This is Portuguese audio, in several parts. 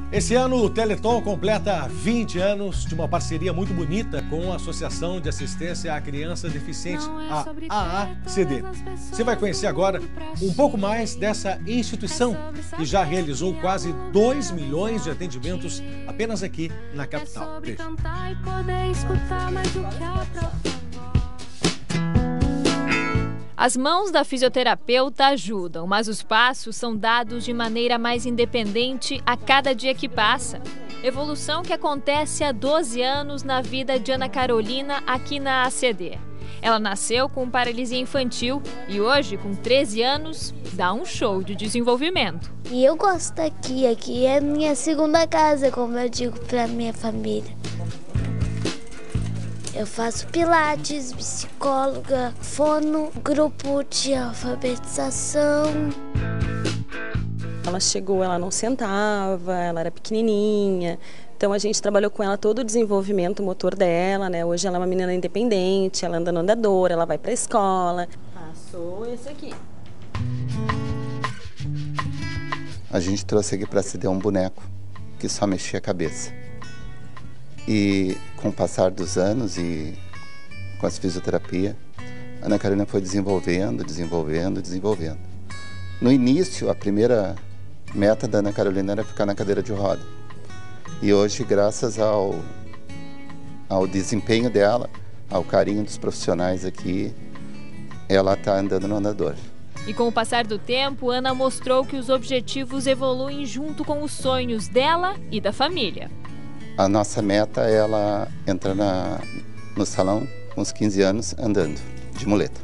Esse ano o Teleton completa 20 anos de uma parceria muito bonita com a Associação de Assistência à Criança Deficiente, a AACD. Você vai conhecer agora um pouco mais dessa instituição que já realizou quase 2 milhões de atendimentos apenas aqui na capital. Veja. As mãos da fisioterapeuta ajudam, mas os passos são dados de maneira mais independente a cada dia que passa. Evolução que acontece há 12 anos na vida de Ana Carolina aqui na ACD. Ela nasceu com paralisia infantil e hoje, com 13 anos, dá um show de desenvolvimento. E eu gosto daqui, aqui é minha segunda casa, como eu digo para minha família. Eu faço pilates, psicóloga, fono, grupo de alfabetização. Ela chegou, ela não sentava, ela era pequenininha. Então a gente trabalhou com ela todo o desenvolvimento motor dela, né? Hoje ela é uma menina independente, ela anda no andador, ela vai para a escola. Passou esse aqui. A gente trouxe aqui para ACD um boneco que só mexia a cabeça. E com o passar dos anos e com a fisioterapia, a Ana Carolina foi desenvolvendo. No início, a primeira meta da Ana Carolina era ficar na cadeira de roda. E hoje, graças ao desempenho dela, ao carinho dos profissionais aqui, ela está andando no andador. E com o passar do tempo, Ana mostrou que os objetivos evoluem junto com os sonhos dela e da família. A nossa meta é ela entrar no salão com uns 15 anos andando, de muleta.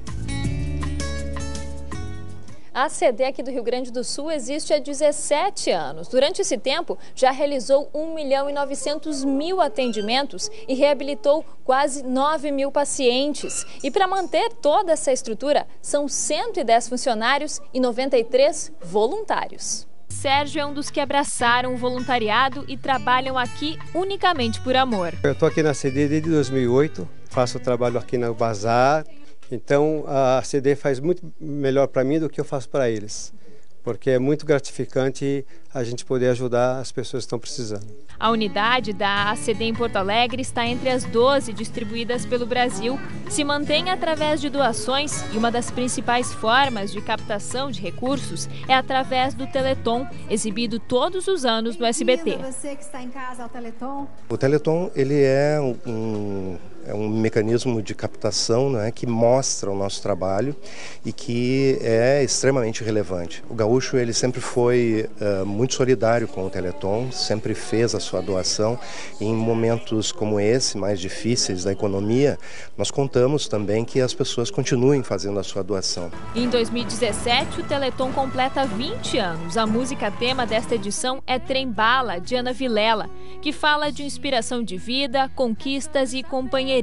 A ACD aqui do Rio Grande do Sul existe há 17 anos. Durante esse tempo, já realizou 1.900.000 atendimentos e reabilitou quase 9.000 pacientes. E para manter toda essa estrutura, são 110 funcionários e 93 voluntários. Sérgio é um dos que abraçaram o voluntariado e trabalham aqui unicamente por amor. Eu estou aqui na ACD desde 2008, faço trabalho aqui no bazar, então a ACD faz muito melhor para mim do que eu faço para eles, porque é muito gratificante a gente poder ajudar as pessoas que estão precisando. A unidade da ACD em Porto Alegre está entre as 12 distribuídas pelo Brasil. Se mantém através de doações e uma das principais formas de captação de recursos é através do Teleton, exibido todos os anos no SBT. Você que está em casa ao Teleton. O Teleton ele é um mecanismo de captação, né, que mostra o nosso trabalho e que é extremamente relevante. O gaúcho ele sempre foi muito solidário com o Teleton, sempre fez a sua doação. E em momentos como esse, mais difíceis da economia, nós contamos também que as pessoas continuem fazendo a sua doação. Em 2017, o Teleton completa 20 anos. A música tema desta edição é Trem Bala, de Ana Vilela, que fala de inspiração de vida, conquistas e companheirismo.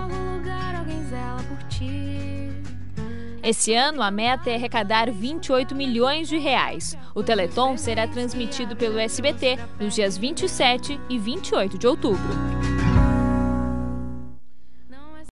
Esse ano, a meta é arrecadar 28 milhões de reais. O Teleton será transmitido pelo SBT nos dias 27 e 28 de outubro.